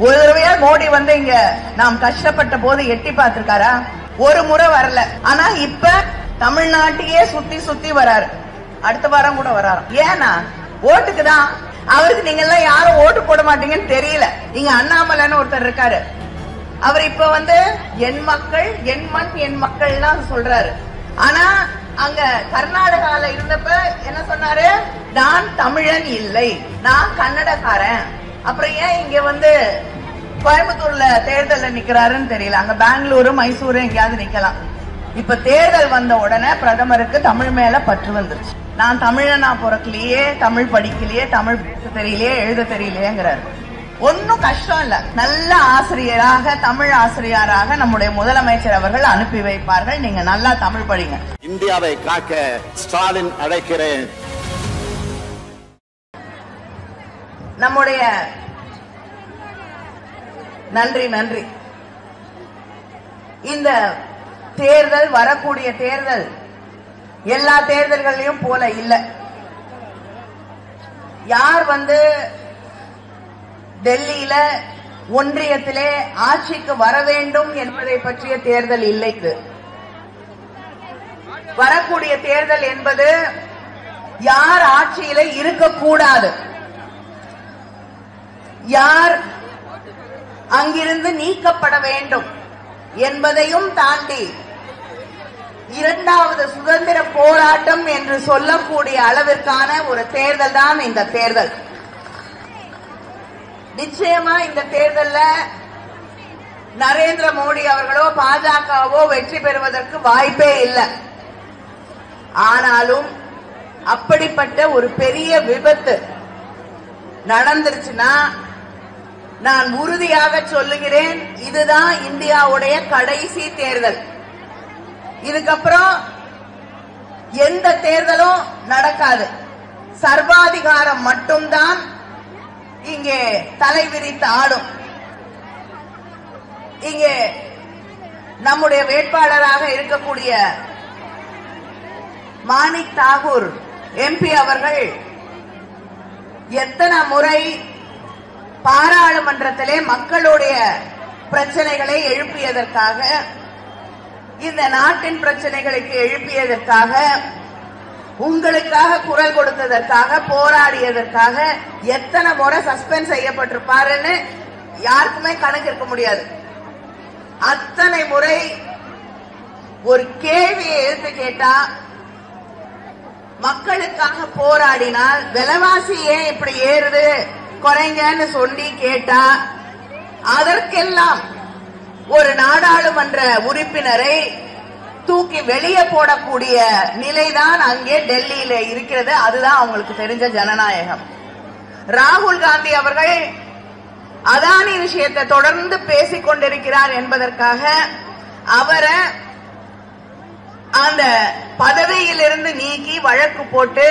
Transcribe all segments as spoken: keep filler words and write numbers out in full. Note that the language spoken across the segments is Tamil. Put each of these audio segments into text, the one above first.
ஒரு தடவையா மோடி வந்து இங்க நாம் கஷ்டப்பட்ட போது எட்டி பார்த்திருக்காரா? ஒரு முறை வரல. ஆனா இப்ப தமிழ்நாட்டையே சுத்தி சுத்தி வராரு. அடுத்த வாரம் கூட வராரு. ஏன்னா ஓட்டுக்கு தான். அவருக்கு நீங்க எல்லாம் யாரும் ஓட்டு போட மாட்டீங்கன்னு தெரியல. இங்க அண்ணாமலைன்னு ஒருத்தர் இருக்காரு. அவர் இப்ப வந்து என் மக்கள் என் மண் என் மக்கள் சொல்றாரு. ஆனா அங்க கர்நாடகால இருந்தப்ப என்ன சொன்னாரு? நான் தமிழன் இல்லை, நான் கன்னடக்காரன். அப்புறம் ஏன் இங்க வந்து கோயம்புத்தூர்ல தேர்தல் நிக்கிறாருன்னு தெரியல. அங்க பெங்களூரு மைசூரு எங்கேயாவது நிக்கலாம். இப்ப தேர்தல் வந்த உடனே பிரதமருக்கு தமிழ் மேல பற்று வந்துருச்சு. நான் தமிழனா பிறக்கலையே, தமிழ் படிக்கலையே, தமிழ் பேச தெரியலையே, எழுத தெரியலையேங்கிறாரு. ஒன்னும் கஷ்டம் இல்ல. நல்ல ஆசிரியராக, தமிழ் ஆசிரியராக நம்முடைய முதலமைச்சர் அவர்கள் அனுப்பி வைப்பார்கள். நீங்க நல்லா தமிழ் படிங்க. இந்தியாவை காக்க ஸ்டாலின் அழைக்கிறேன். நம்முடைய நன்றி நன்றி. இந்த தேர்தல், வரக்கூடிய தேர்தல் எல்லா தேர்தல்களையும் போல இல்ல. யார் வந்து டெல்லியில ஒன்றியத்திலே ஆட்சிக்கு வர வேண்டும் என்பதை பற்றிய தேர்தல் இல்லை. இது வரக்கூடிய தேர்தல் என்பது யார் ஆட்சியில இருக்கக்கூடாது, யார் அங்கிருந்து நீக்கப்பட வேண்டும் என்பதையும் தாண்டி இரண்டாவது சுதந்திர போராட்டம் என்று சொல்லக்கூடிய அளவிற்கான ஒரு தேர்தல் தான் இந்த தேர்தல். நிச்சயமா இந்த தேர்தல்ல நரேந்திர மோடி அவர்களோ பாஜகவோ வெற்றி பெறுவதற்கு வாய்ப்பே இல்லை. ஆனாலும் அப்படிப்பட்ட ஒரு பெரிய விபத்து நடந்துருச்சுன்னா நான் உறுதியாக சொல்லுகிறேன், இதுதான் இந்தியாவுடைய கடைசி தேர்தல். இதுக்கப்புறம் எந்த தேர்தலும் நடக்காது. சர்வாதிகாரம் மட்டும்தான் இங்கே தலை விரித்து ஆடும். இங்கே நம்முடைய வேட்பாளராக இருக்கக்கூடிய மாணிக் தாகூர் எம்பி அவர்கள் எத்தனை முறை பாராளுமன்றத்திலே மக்களுடைய பிரச்சனைகளை எழுப்பியதற்காக, இந்த நாட்டின் பிரச்சனைகளுக்கு எழுப்பியதற்காக, உங்களுக்காக குரல் கொடுத்ததற்காக, போராடியதற்காக எத்தனை முறை சஸ்பெண்ட் செய்யப்பட்டிருப்பாருன்னு யாருக்குமே கணக்கு இருக்க முடியாது. அத்தனை முறை ஒரு கேள்வியை எடுத்து கேட்டா, மக்களுக்காக போராடினால் விலைவாசி ஏன் இப்படி ஏறுது குறைங்கன்னு சொல்லி கேட்டா, அதற்கெல்லாம் ஒரு நாடாளுமன்ற உறுப்பினரை தூக்கி வெளியே போடக்கூடிய நிலைதான் அங்கே டெல்லியில இருக்கிறது. அதுதான் அவங்களுக்கு தெரிஞ்ச ஜனநாயகம். ராகுல் காந்தி அவர்கள் அதானி விஷயத்தை தொடர்ந்து பேசிக் கொண்டிருக்கிறார் என்பதற்காக அவரை அந்த பதவியிலிருந்து நீக்கி வழக்கு போட்டு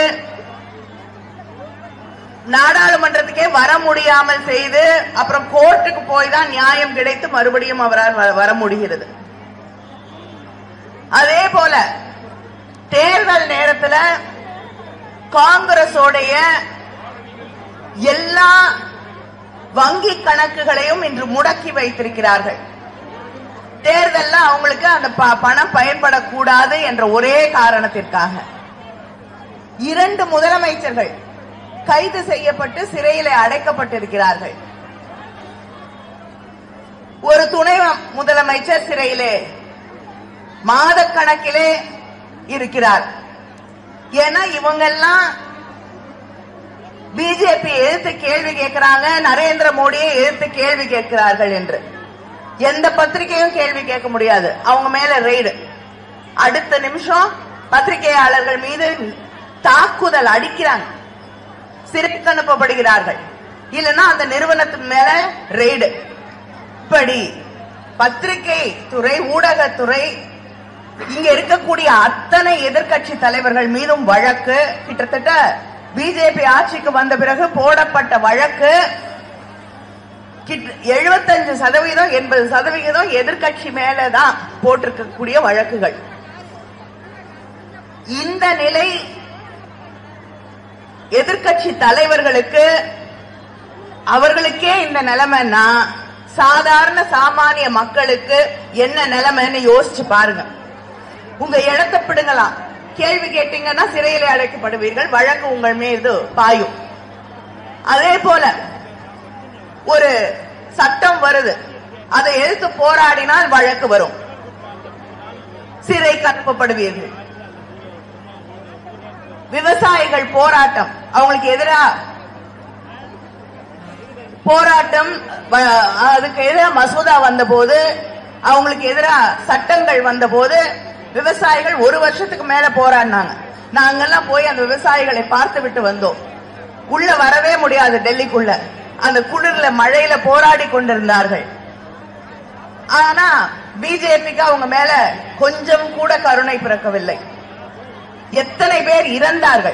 நாடாளுமன்றத்துக்கே வர முடியாமல் செய்து, அப்புறம் கோர்ட்டுக்கு போய் தான் நியாயம் கிடைத்து மறுபடியும் அவரால் வர முடிகிறது. அதே போல தேர்தல் நேரத்தில் காங்கிரஸோடைய எல்லா வங்கி கணக்குகளையும் இன்று முடக்கி வைத்திருக்கிறார்கள். தேர்தல்ல அவங்களுக்கு அந்த பணம் பயன்படக்கூடாது என்ற ஒரே காரணத்திற்காக இரண்டு முதலமைச்சர்கள் கைது செய்யப்பட்டு சிறையிலே அடைக்கப்பட்டிருக்கிறார்கள். ஒரு துணை முதலமைச்சர் சிறையிலே மாதக்கணக்கிலே இருக்கிறார். ஏன்னா இவங்கெல்லாம் பிஜேபி எதிர்த்து கேள்வி கேட்கிறாங்க, நரேந்திர மோடியை எதிர்த்து கேள்வி கேட்கிறார்கள் என்று. எந்த பத்திரிகையும் கேள்வி கேட்க முடியாது. அவங்க மேல ரெய்டு. அடுத்த நிமிஷம் பத்திரிகையாளர்கள் மீது தாக்குதல் அடிக்கிறாங்க, சிறைக்கு அனுப்பப்படுகிறார்கள். இல்லைன்னா அந்த நிறுவனத்தின் மேல ரெய்டு. இப்படி பத்திரிகை துறை, ஊடகத்துறை, இங்க இருக்கக்கூடிய அத்தனை எதிர்கட்சி தலைவர்கள் மீதும் வழக்கு. கிட்டத்தட்ட பிஜேபி ஆட்சிக்கு வந்த பிறகு போடப்பட்ட வழக்கு எழுபத்தஞ்சு சதவீதம் எண்பது சதவீதம் எதிர்கட்சி மேலதான் போட்டிருக்கக்கூடிய வழக்குகள். இந்த நிலை எதிர்கட்சி தலைவர்களுக்கு அவர்களுக்கே இந்த நிலைமைன்னா சாதாரண சாமானிய மக்களுக்கு என்ன நிலைமைன்னு யோசிச்சு பாருங்க. உங்க இடத்தை பிடுங்கலாம், கேள்வி கேட்டீங்கன்னா சிறையிலே அடைக்கப்படுவீர்கள், வழக்கு உங்கள் மீது பாயும். அதே போல ஒரு சட்டம் வருது, அதை எதிர்த்து போராடினால் வழக்கு வரும், சிறை அனுப்பப்படுவீர்கள். விவசாயிகள் போராட்டம், அவங்களுக்கு எதிராக போராட்டம், அதுக்கு எதிராக மசோதா வந்த போது, அவங்களுக்கு எதிராக சட்டங்கள் வந்த போது விவசாயிகள் ஒரு வருஷத்துக்கு மேல போராடினாங்க. நாங்கெல்லாம் போய் அந்த விவசாயிகளை பார்த்து விட்டு வந்தோம். உள்ள வரவே முடியாது, டெல்லிக்குள்ள அந்த குளிர்ல மழையில போராடி கொண்டிருந்தார்கள். ஆனா பிஜேபிக்கு அவங்க மேல கொஞ்சம் கூட கருணை பிறக்கவில்லை. எத்தனை பேர் இறந்தார்கள்.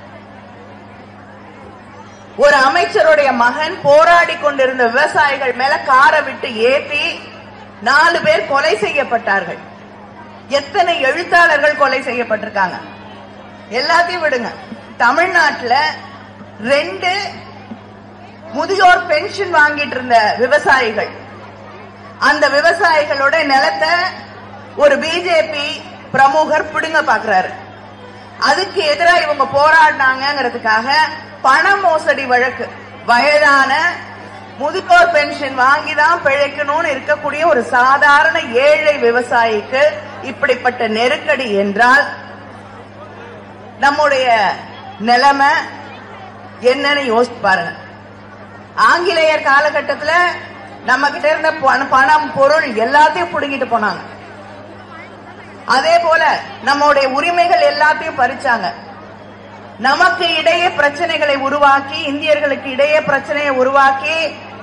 ஒரு அமைச்சருடைய மகன் போராடி கொண்டிருந்த விவசாயிகள் மேல காரை விட்டு ஏற்றி நாலு பேர் கொலை செய்யப்பட்டார்கள். எத்தனை எழுத்தாளர்கள் கொலை செய்யப்பட்டிருக்காங்க. எல்லாத்தையும் விடுங்க, தமிழ்நாட்டில் ரெண்டு முதியோர் பென்ஷன் வாங்கிட்டு இருந்த விவசாயிகள், அந்த விவசாயிகளோட நிலத்தை ஒரு பிஜேபி பிரமுகர் பிடுங்க பாக்குறாரு. அதுக்கு எதிராக இவங்க போராடினாங்கிறதுக்காக பண மோசடி வழக்கு, வயதான முதியோர் பென்ஷன் வாங்கிதான் பிழைக்கணும்னு இருக்கக்கூடிய ஒரு சாதாரண ஏழை விவசாயிக்கு இப்படிப்பட்ட நெருக்கடி என்றால் நம்முடைய நிலைமை என்னன்னு யோசிச்சு பாருங்க. ஆங்கிலேயர் காலகட்டத்தில் நம்ம கிட்ட இருந்த பணம் பொருள் எல்லாத்தையும் புடுங்கிட்டு போனாங்க. அதே போல நம்முடைய உரிமைகள் எல்லாத்தையும் பறிச்சாங்க. நமக்கு இடையே பிரச்சனைகளை உருவாக்கி, இந்தியர்களுக்கு இடையே பிரச்சனையை உருவாக்கி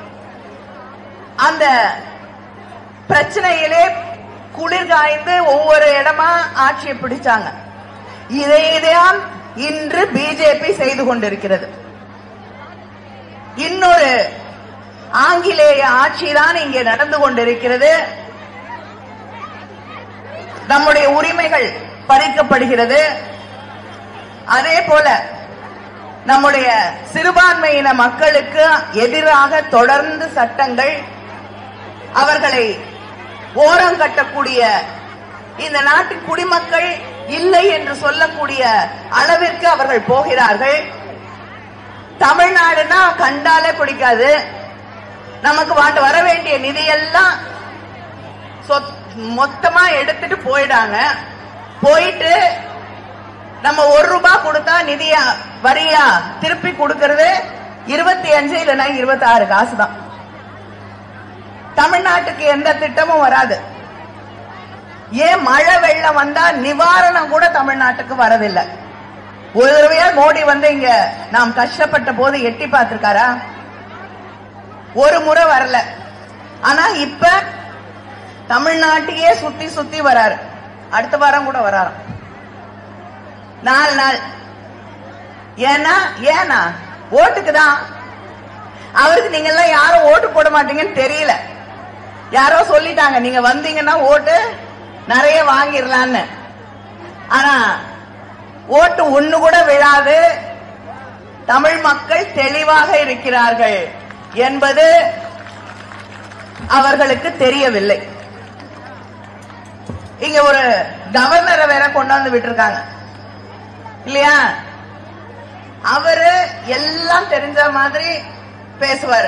அந்த பிரச்சனையிலே குளிர் காய்ந்து ஒவ்வொரு இடமா ஆட்சியை பிடிச்சாங்க. இதைதான் இன்று பிஜேபி செய்து கொண்டிருக்கிறது. இன்னொரு ஆங்கிலேய ஆட்சிதான் இங்கே நடந்து கொண்டிருக்கிறது. நம்முடைய உரிமைகள் பறிக்கப்படுகிறது. அதே போல நம்முடைய சிறுபான்மையின மக்களுக்கு எதிராக தொடர்ந்து சட்டங்கள், அவர்களை ஓரம் கட்டக்கூடிய, இந்த நாட்டின் குடிமக்கள் இல்லை என்று சொல்லக்கூடிய அளவிற்கு அவர்கள் போகிறார்கள். தமிழ்நாடுனா கண்டாலே பிடிக்காது. நமக்கு வர வேண்டிய நிதியெல்லாம் மொத்தமா எடுத்துட்டு போயிடாங்க. போயிட்டு நம்ம ஒரு ரூபாய் கொடுத்தா நிதியா வரியா திருப்பி கொடுக்கிறது இருபத்தி அஞ்சு இல்லைன்னா இருபத்தி ஆறு காசு தான். தமிழ்நாட்டுக்கு எந்த திட்டமும் வராது. ஏன் மழை வெள்ளம் வந்தா நிவாரணம் கூட தமிழ்நாட்டுக்கு வரதில்லை. ஒரு தடவையா மோடி வந்து இங்க நாம் கஷ்டப்பட்ட போது எட்டி பார்த்திருக்காரா? ஒரு முறை வரல. ஆனா இப்ப தமிழ்நாட்டையே சுத்தி சுத்தி வராரு. அடுத்த வாரம் கூட வராராம், நாலு நாள். ஏன்னா ஏன்னா ஓட்டுக்கு தான். அவருக்கு நீங்க எல்லாம் யாரும் ஓட்டு போட மாட்டீங்கன்னு தெரியல. யாரோ சொல்லிட்டாங்க நீங்க வந்தீங்கன்னா ஓட்டு நிறைய வாங்கிடலான்னு. ஆனா ஓட்டு ஒண்ணு கூட விழாது. தமிழ் மக்கள் தெளிவாக இருக்கிறார்கள் என்பது அவர்களுக்கு தெரியவில்லை. இங்க ஒரு கவர்னரை வேற கொண்டாந்து விட்டுருக்காங்க இல்லையா? அவரு எல்லாம் தெரிஞ்ச மாதிரி பேசுவாரு.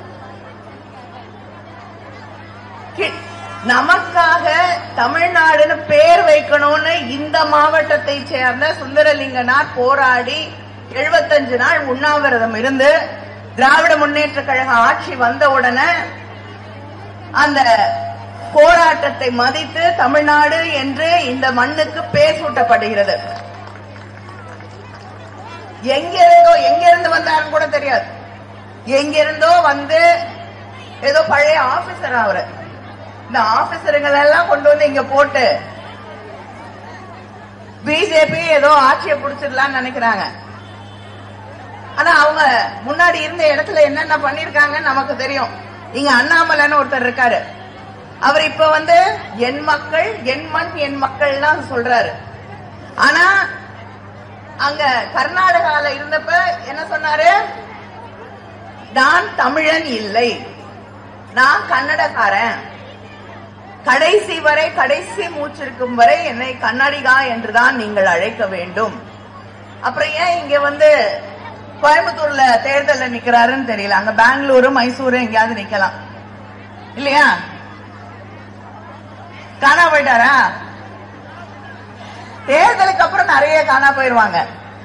நமக்காக தமிழ்நாடுன்னு பேர் வைக்கணும்னு இந்த மாவட்டத்தை சேர்ந்த சுந்தரலிங்கனார் போராடி எழுபத்தஞ்சு நாள் உண்ணாவிரதம் இருந்து திராவிட முன்னேற்ற கழக ஆட்சி வந்த உடனே அந்த போராட்டத்தை மதித்து தமிழ்நாடு என்று இந்த மண்ணுக்கு பேர் சூட்டப்படுகிறது. எங்கிருந்தோ எங்கிருந்து வந்தாருன்னு கூட தெரியாது. எங்கிருந்தோ வந்து ஏதோ பழைய ஆபீசர், அவரு இந்த ஆபீசருங்களை எல்லாம் கொண்டு வந்து இங்க போட்டு பிஜேபி ஏதோ ஆட்சியை பிடிச்சிடலாம்னு நினைக்கிறாங்க. ஆனா அவங்க முன்னாடி இருந்த இடத்துல என்னென்ன பண்ணிருக்காங்க நமக்கு தெரியும். இங்க அண்ணாமலைன்னு ஒருத்தர் இருக்காரு. அவர் இப்ப வந்து என் மக்கள் என் மண் என் மக்கள் தான் சொல்றாரு. ஆனா அங்க கர்நாடகால இருந்தப்ப என்ன சொன்னாரு? நான் தமிழன் இல்லை, நான் கன்னடக்காரன், கடைசி வரை கடைசி மூச்சிருக்கும் வரை என்னை கன்னடிகா என்றுதான் நீங்கள் அழைக்க வேண்டும். அப்புறம் ஏன் இங்க வந்து கோயம்புத்தூர்ல தேர்தல்ல நிக்கிறாருன்னு தெரியல, அங்க பெங்களூரு மைசூரு எங்கேயாவது நிக்கலாம் இல்லையா? காணா போயிட்டாரா? தேர்தலுக்கு அப்புறம் நிறைய காணா போயிருவாங்க.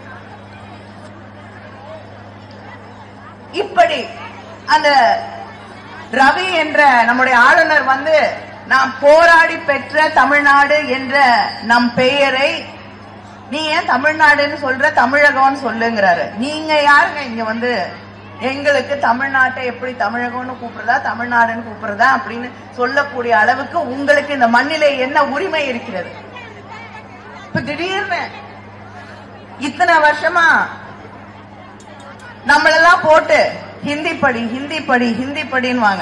இப்படி அந்த ரவி என்ற நம்முடைய ஆளுநர் வந்து நாம் போராடி பெற்ற தமிழ்நாடு என்ற நம் பெயரை நீ ஏன் தமிழ்நாடுன்னு சொல்ற, தமிழகம்னு சொல்லுங்கிறாரு. நீங்க யாருங்க இங்க வந்து எங்களுக்கு தமிழ்நாட்டை எப்படி தமிழகம்னு கூப்பிடுறதா தமிழ்நாடுன்னு கூப்பிடுறதா அப்படின்னு சொல்லக்கூடிய அளவுக்கு உங்களுக்கு இந்த மண்ணிலே என்ன உரிமை இருக்கிறது? இப்ப திடீர்னு இத்தனை வருஷமா நம்மளெல்லாம் போட்டு ஹிந்தி படி ஹிந்தி படி ஹிந்தி படின்னு வாங்க.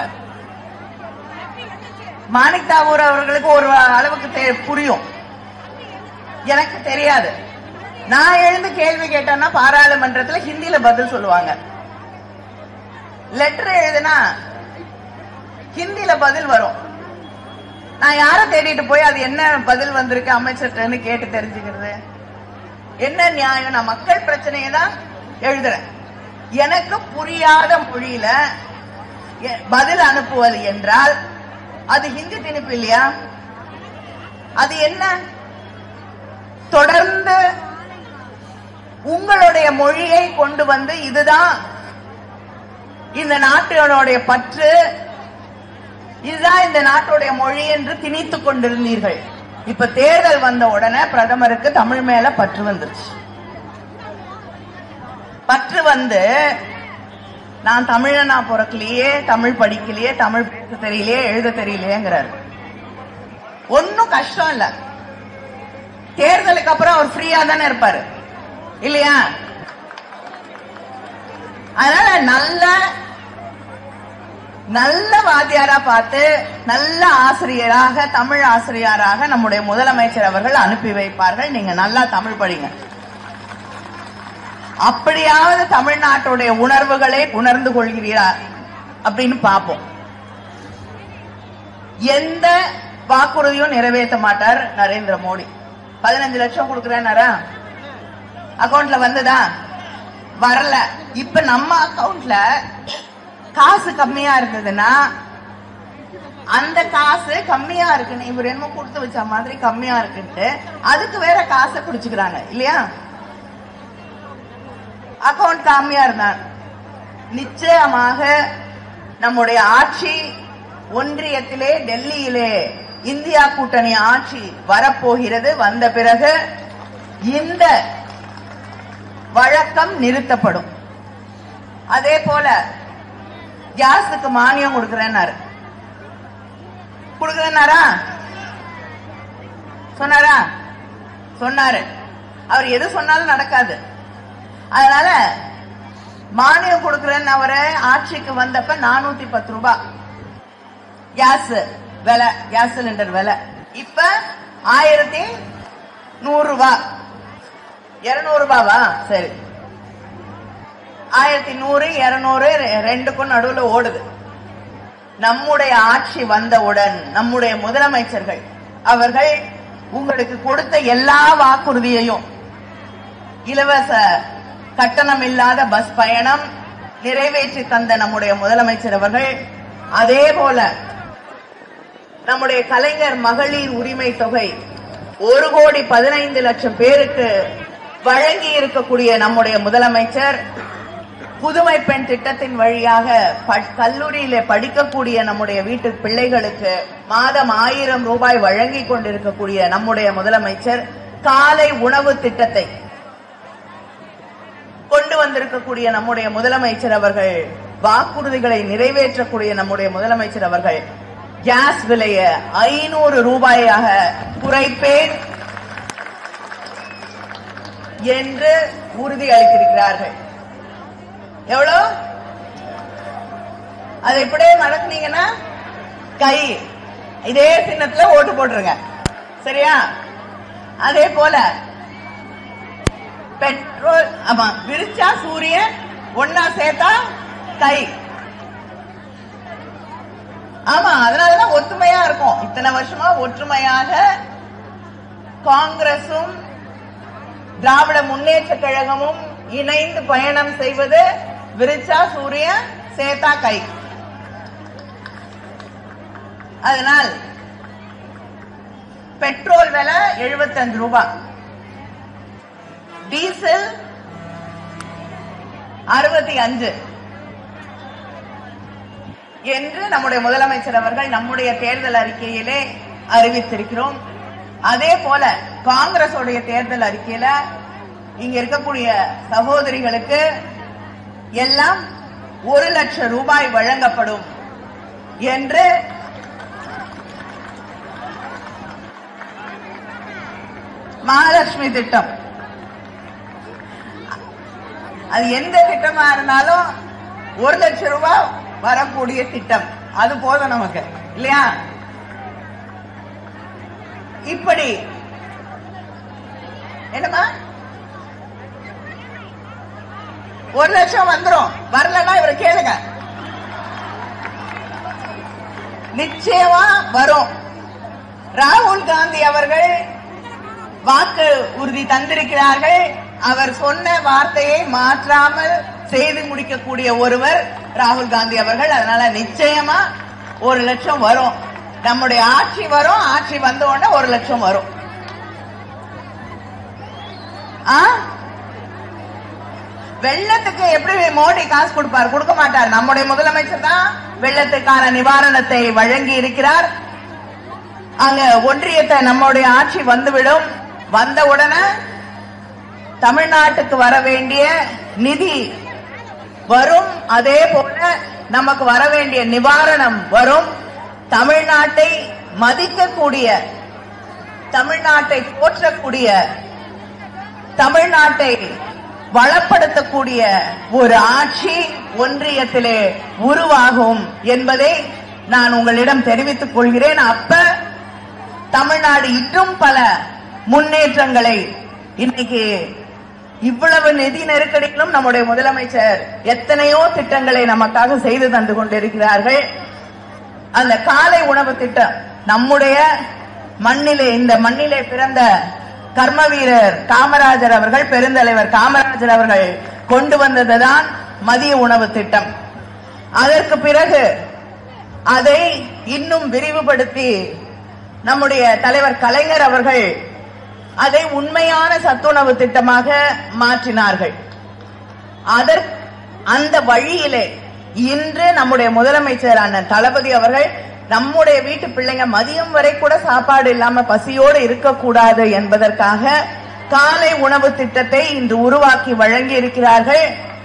மாணிக் தாகூர் அவர்களுக்கு ஒரு அளவுக்கு புரியும், எனக்கு தெரியாது. நான் எழுந்து கேள்வி கேட்டேன்னா பாராளுமன்றத்தில் ஹிந்தியில பதில் சொல்லுவாங்க. லெட்டர் எழுதுனா ஹிந்தியில பதில் வரும். நான் யார தேடிட்டு போய் அது என்ன பதில் வந்திருக்கு அமைச்சர்கிட்ட கேட்டு தெரிஞ்சுக்கிறது என்ன நியாயம்? நான் மக்கள் பிரச்சனையை தான் எழுதுறேன். எனக்கு புரியாத மொழியில பதில் அனுப்புவது என்றால் அது ஹிந்தி திணிப்பு இல்லையா? அது என்ன? தொடர்ந்து உங்களுடைய மொழியை கொண்டு வந்து இதுதான் இந்த நாட்டினுடைய பற்று, இதுதான் இந்த நாட்டுடைய மொழி என்று திணித்துக் கொண்டிருந்தீர்கள். இப்ப தேர்தல் வந்த உடனே பிரதமருக்கு தமிழ் மேல பற்று வந்துருச்சு. பற்று வந்து நான் தமிழனா பிறக்கலையே, தமிழ் படிக்கலையே, தமிழ் பேச தெரியலையே, எழுத தெரியலையேங்கிறாரு. ஒன்னும் கஷ்டம் இல்ல. தேர்தலுக்கு அப்புறம் அவர் ஃப்ரீயா தானே இருப்பாரு இல்லையா? அதனால நல்ல நல்ல வாத்தியாரா பார்த்து நல்ல ஆசிரியராக, தமிழ் ஆசிரியராக நம்முடைய முதலமைச்சர் அவர்கள் அனுப்பி வைப்பார்கள். நீங்க நல்லா தமிழ் படிங்க. அப்படியாவது தமிழ்நாட்டுடைய உணர்வுகளை உணர்ந்து கொள்கிறீரா அப்படின்னு பார்ப்போம். எந்த வாக்குறுதியும் நிறைவேற்ற மாட்டார் நரேந்திர மோடி. பதினஞ்சு லட்சம் கொடுக்கிறேன்னாரா? அக்கௌண்ட்ல வந்ததா? வரல. இப்ப நம்ம அக்கௌண்ட்ல காசு கம்மியா இருந்ததுன்னா அந்த காசு கம்மியா இருக்குன்னு இவர் என்ன கொடுத்து வச்ச மாதிரி கம்மியா இருக்குன்ட்டு அதுக்கு வேற காசை குடிச்சுக்கிறாங்க இல்லையா? அக்கௌண்ட் கம்மியா இருந்தான். நிச்சயமாக நம்முடைய ஆட்சி ஒன்றியத்திலே டெல்லியிலே இந்தியா கூட்டணி ஆட்சி வரப்போகிறது. வந்த பிறகு இந்த வழக்கம் நிறுத்தப்படும். அதே போல கேஸுக்கு மானியம் கொடுக்கிறேன்னாரு. கொடுக்கிறேன்னாரா? சொன்னாரா? சொன்னாரு. அவர் எது சொன்னாலும் நடக்காது. அதனால மானியம் கொடுக்கிறேன்னு அவரை ஆட்சிக்கு வந்தப்ப நானூத்தி பத்து ரூபாய் கேஸ் விலை, கேஸ் சிலிண்டர் விலை. இப்ப ஆயிரத்தி நூறு ரூபாய், இருநூறு ரூபாவா? சரி, ஆயிரத்தி நூறு இருநூறு ரெண்டுக்கும் நடுவுல ஓடுது. நம்முடைய ஆட்சி வந்தவுடன் நம்முடைய முதலமைச்சர்கள் அவர்கள் உங்களுக்கு கொடுத்த எல்லா வாக்குறுதியையும், இலவச கட்டணம் இல்லாத பஸ் பயணம் நிறைவேற்றி தந்த நம்முடைய முதலமைச்சர் அவர்கள், அதே போல நம்முடைய கலைஞர் மகளிர் உரிமை தொகை ஒரு கோடி பதினைந்து லட்சம் பேருக்கு வழங்கி இருக்கக்கூடிய நம்முடைய முதலமைச்சர், புதுமை பெண் திட்டத்தின் வழியாக கல்லூரியில படிக்கக்கூடிய நம்முடைய வீட்டு பிள்ளைகளுக்கு மாதம் ஆயிரம் ரூபாய் வழங்கி கொண்டிருக்கக்கூடிய நம்முடைய முதலமைச்சர், காலை உணவு திட்டத்தை கொண்டு வந்திருக்கக்கூடிய நம்முடைய முதலமைச்சர் அவர்கள், வாக்குறுதிகளை நிறைவேற்றக்கூடிய நம்முடைய முதலமைச்சர் அவர்கள் கேஸ் விலைய ஐநூறு ரூபாயாக குறைப்பேன் என்று உறுதி அளித்திருக்கிறார்கள். எவ்வளவு? அது இப்படியே நடக்குனீங்கன்னா கை இதே சின்னத்துல ஓட்டு போட்டுருங்க, சரியா? அதே போல பெட்ரோல், ஆமா, விரிச்சா சூரியன் ஒன்னா சேர்த்தா கை. ஆமா, அதனாலதான் ஒற்றுமையா இருக்கும். இத்தனை வருஷமா ஒற்றுமையாக காங்கிரசும் திராவிட முன்னேற்ற கழகமும் இணைந்து பயணம் செய்வது விரிச்சா சூரிய சேத்தா கை. அதனால் பெட்ரோல் விலை எழுபத்தி அஞ்சு ரூபாய், டீசல் அறுபத்தி அஞ்சு என்று நம்முடைய முதலமைச்சர் அவர்கள் நம்முடைய தேர்தல் அறிக்கையிலே அறிவித்திருக்கிறோம். அதே போல காங்கிரசுடைய தேர்தல் அறிக்கையில இங்க இருக்கக்கூடிய சகோதரிகளுக்கு எல்லாம் ஒரு லட்சம் ரூபாய் வழங்கப்படும் என்று மகாலட்சுமி திட்டம். அது எந்த திட்டமா இருந்தாலும் ஒரு லட்சம் ரூபாய் வரக்கூடிய திட்டம், அது போதும் நமக்கு இல்லையா? இப்படி என்னமா ஒரு லட்சம் வந்துரும், வரலன்னா இவரை கேளுங்க, நிச்சயமா வரும். ராகுல் காந்தி அவர்கள் வாக்கு உறுதி தந்திருக்கிறார்கள். அவர் சொன்ன வார்த்தையை மாற்றாமல் செய்து முடிக்கக்கூடிய ஒருவர் ராகுல் காந்தி அவர்கள். அதனால நிச்சயமா ஒரு லட்சம் வரும். நம்முடைய ஆட்சி வரும், ஆட்சி வந்த உடனே ஒரு லட்சம் வரும். வெள்ளத்துக்கு எப்படி மோடி காசு கொடுப்பார்? கொடுக்க மாட்டார். நம்முடைய முதலமைச்சர் தான் வெள்ளத்துக்கான நிவாரணத்தை வழங்கி இருக்கிறார். அங்க ஒன்றியத்தை நம்முடைய ஆட்சி வந்துவிடும். வந்த உடனே தமிழ்நாட்டுக்கு வர வேண்டிய நிதி வரும். அதே போல நமக்கு வர வேண்டிய நிவாரணம் வரும். தமிழ்நாட்டை மதிக்கக்கூடிய, தமிழ்நாட்டை போற்றக்கூடிய, தமிழ்நாட்டை வளப்படுத்தக்கூடிய ஒரு ஆட்சி ஒன்றியத்திலே உருவாகும் என்பதை நான் உங்களிடம் தெரிவித்துக் கொள்கிறேன். அப்ப தமிழ்நாடு இன்னும் பல முன்னேற்றங்களை, இன்னைக்கு இவ்வளவு நிதி நெருக்கடியிலும் நம்முடைய முதலமைச்சர் எத்தனையோ திட்டங்களை நமக்காக செய்து தந்து கொண்டிருக்கிறார்கள். அந்த காலை உணவு திட்டம் நம்முடைய மண்ணிலே, இந்த மண்ணிலே பிறந்த கர்ம வீரர் காமராஜர் அவர்கள், பெருந்தலைவர் காமராஜர் அவர்கள் கொண்டு வந்ததுதான் மதிய உணவு திட்டம். அதற்கு பிறகு அதை இன்னும் விரிவுபடுத்தி நம்முடைய தலைவர் கலைஞர் அவர்கள் அதை உண்மையான சத்துணவு திட்டமாக மாற்றினார்கள். அதற்கு அந்த வழியிலே இன்று நம்முடைய முதலமைச்சர் அண்ணன் தளபதி அவர்கள் நம்முடைய வீட்டு பிள்ளைங்க மதியம் வரை கூட சாப்பாடு இல்லாம பசியோடு இருக்கக்கூடாது என்பதற்காக காலை உணவு திட்டத்தை இன்று உருவாக்கி வழங்கி இருக்கிறார்கள்.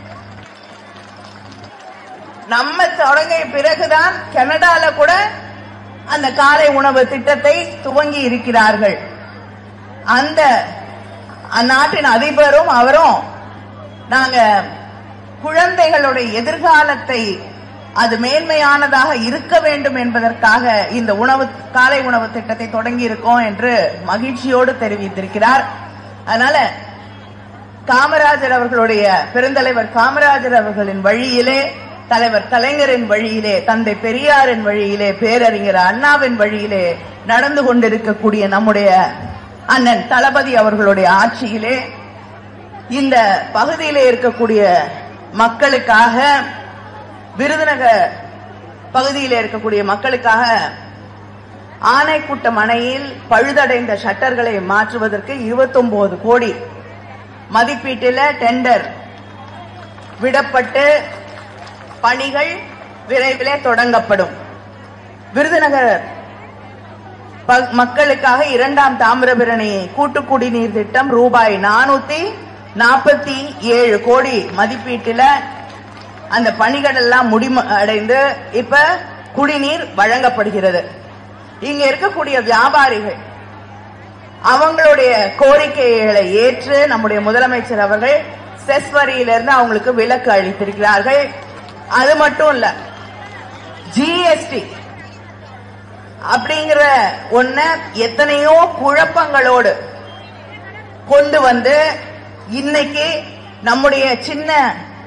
நம்ம தொடங்கிய பிறகுதான் கனடால கூட அந்த காலை உணவு திட்டத்தை துவங்கி இருக்கிறார்கள். அந்த அந்நாட்டின் அதிபரும் அவரும் நாங்க குழந்தைகளுடைய எதிர்காலத்தை அது மேன்மையானதாக இருக்க வேண்டும் என்பதற்காக இந்த உணவு காலை உணவு திட்டத்தை தொடங்கி இருக்கோம் என்று மகிழ்ச்சியோடு தெரிவித்திருக்கிறார். அதனால காமராஜர் அவர்களுடைய, பெருந்தலைவர் காமராஜர் அவர்களின் வழியிலே, தலைவர் கலைஞரின் வழியிலே, தந்தை பெரியாரின் வழியிலே, பேரறிஞர் அண்ணாவின் வழியிலே நடந்து கொண்டிருக்கக்கூடிய நம்முடைய அண்ணன் தளபதி அவர்களுடைய ஆட்சியிலே இந்த பகுதியிலே இருக்கக்கூடிய மக்களுக்காக, விருதுநகர் பகுதியில் இருக்கக்கூடிய மக்களுக்காக ஆனைக்குட்டம் அணையில் பழுதடைந்த ஷட்டர்களை மாற்றுவதற்கு இருபத்தி ஒன்பது கோடி மதிப்பீட்டில் டெண்டர் விடப்பட்டு பணிகள் விரைவிலே தொடங்கப்படும். விருதுநகர் மக்களுக்காக இரண்டாம் தாமிரபரணி கூட்டு குடிநீர் திட்டம் ரூபாய் நானூத்தி நாற்பத்தி ஏழு கோடி மதிப்பீட்டில் அந்த பணிகள் எல்லாம் முடிவடைந்து இப்ப குடிநீர் வழங்கப்படுகிறது. இங்க இருக்கக்கூடிய வியாபாரிகள் அவங்களுடைய கோரிக்கைகளை ஏற்று நம்முடைய முதலமைச்சர் அவர்கள் செஸ் வரியிலிருந்து அவங்களுக்கு விலக்கு அளித்திருக்கிறார்கள். அது மட்டும் இல்ல, ஜிஎஸ்டி அப்படிங்கிற ஒன்ன எத்தனையோ குழப்பங்களோடு கொண்டு வந்து இன்னைக்கு நம்முடைய சின்ன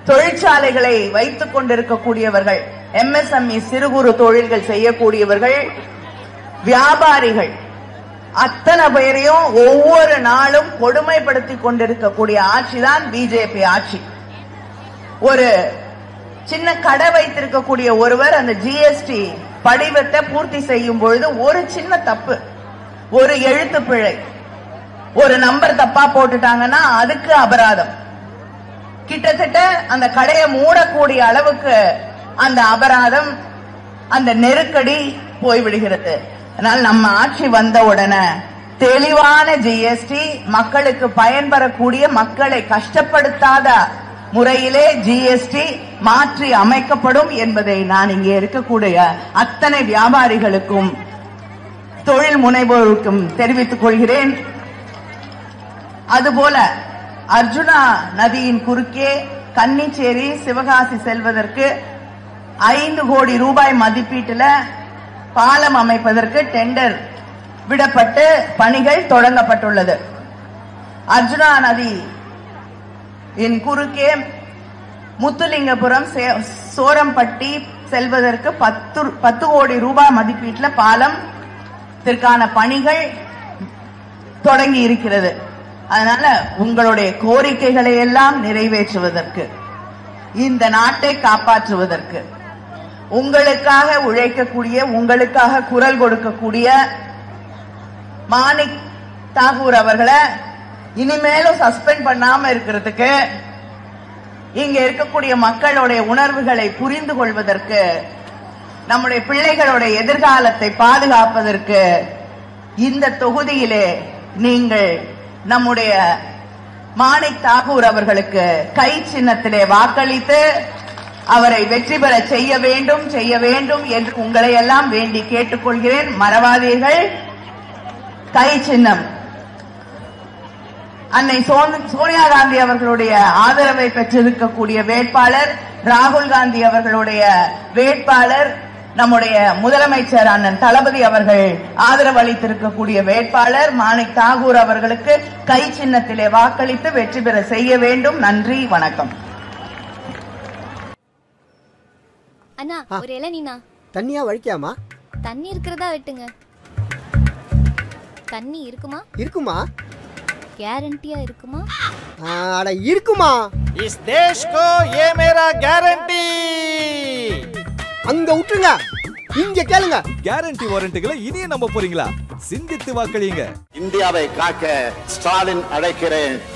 தொழிற்சாலைகளை வைத்துக் கொண்டிருக்கக்கூடியவர்கள், எம்எஸ்எம்இ சிறு குறு தொழில்கள் செய்யக்கூடியவர்கள், வியாபாரிகள், அத்தனை பேரையும் ஒவ்வொரு நாளும் கொடுமைப்படுத்திக் கொண்டிருக்கக்கூடிய ஆட்சி தான் பிஜேபி ஆட்சி. ஒரு சின்ன கடை வைத்திருக்கக்கூடிய ஒருவர் அந்த ஜிஎஸ்டி படிவத்தை பூர்த்தி செய்யும் பொழுது ஒரு சின்ன தப்பு, ஒரு எழுத்து பிழை, ஒரு நம்பர் தப்பா போட்டுட்டாங்கன்னா அதுக்கு அபராதம். கிட்டத்தட்ட அந்த கடையை மூடக்கூடிய அளவுக்கு அந்த அபராதம், அந்த நெருக்கடி போய்விடுகிறது. அதனால் நம்ம ஆட்சி வந்த உடனே தெளிவான ஜிஎஸ்டி, மக்களுக்கு பயன்பெறக்கூடிய, மக்களை கஷ்டப்படுத்தாத முறையிலே ஜிஎஸ்டி மாற்றி அமைக்கப்படும் என்பதை நான் இங்கே இருக்கக்கூடிய அத்தனை வியாபாரிகளுக்கும் தொழில் முனைவோருக்கும் தெரிவித்துக் கொள்கிறேன். அதுபோல அர்ஜுனா நதியின் குறுக்கே கன்னிச்சேரி சிவகாசி செல்வதற்கு ஐந்து கோடி ரூபாய் மதிப்பீட்டில் பாலம் அமைப்பதற்கு டெண்டர் விடப்பட்டு பணிகள் தொடங்கப்பட்டுள்ளது. அர்ஜுனா நதி இன் குறுக்கே முத்துலிங்கபுரம் சோரம்பட்டி செல்வதற்கு பத்து பத்து கோடி ரூபாய் மதிப்பீட்டில் பாலத்திற்கான பணிகள் தொடங்கி இருக்கிறது. அதனால உங்களுடைய கோரிக்கைகளை எல்லாம் நிறைவேற்றுவதற்கு, இந்த நாட்டை காப்பாற்றுவதற்கு, உங்களுக்காக உழைக்கக்கூடிய, உங்களுக்காக குரல் கொடுக்கக்கூடிய மாணிக் தாகூர் அவர்களை இனிமேலும் சஸ்பெண்ட் பண்ணாம இருக்கிறதுக்கு, இங்க இருக்கக்கூடிய மக்களுடைய உணர்வுகளை புரிந்து கொள்வதற்கு, நம்முடைய பிள்ளைகளுடைய எதிர்காலத்தை பாதுகாப்பதற்கு இந்த தொகுதியிலே நீங்கள் நம்முடைய மாணிக் தாகூர் அவர்களுக்கு கை சின்னத்திலே வாக்களித்து அவரை வெற்றி பெற செய்ய வேண்டும் செய்ய வேண்டும் என்று உங்களை எல்லாம் வேண்டி கேட்டுக்கொள்கிறேன். மறவாதீர்கள், கை சின்னம். அன்னை சோனியா காந்தி அவர்களுடைய ஆதரவை பெற்றிருக்கக்கூடிய வேட்பாளர், ராகுல் காந்தி அவர்களுடைய வேட்பாளர், நம்முடைய முதலமைச்சர் அண்ணன் தளபதி அவர்கள் ஆதரவு அளித்திருக்கக்கூடிய வேட்பாளர் மாணிக் தாகூர் அவர்களுக்கு கை சின்னத்திலே வாக்களித்து வெற்றி பெற செய்ய வேண்டும். நன்றி, வணக்கம். அண்ணா, ஒரு இளநீனா தண்ணியா வழிக்காமா? தண்ணி இருக்கிறதா வெட்டுங்க. தண்ணி இருக்குமா? இருக்குமா? கேரண்டியா இருக்குமா? அட இருக்குமா? इस देश को ये मेरा गारंटी. அங்க விட்டுருங்க, இங்க கேளுங்க. கேரண்டி வாரண்டிகளை இனியே நம்ப போறீங்களா? சிந்தித்து வாக்களியுங்க. இந்தியாவை காக்க ஸ்டாலின் அழைக்கிறேன்.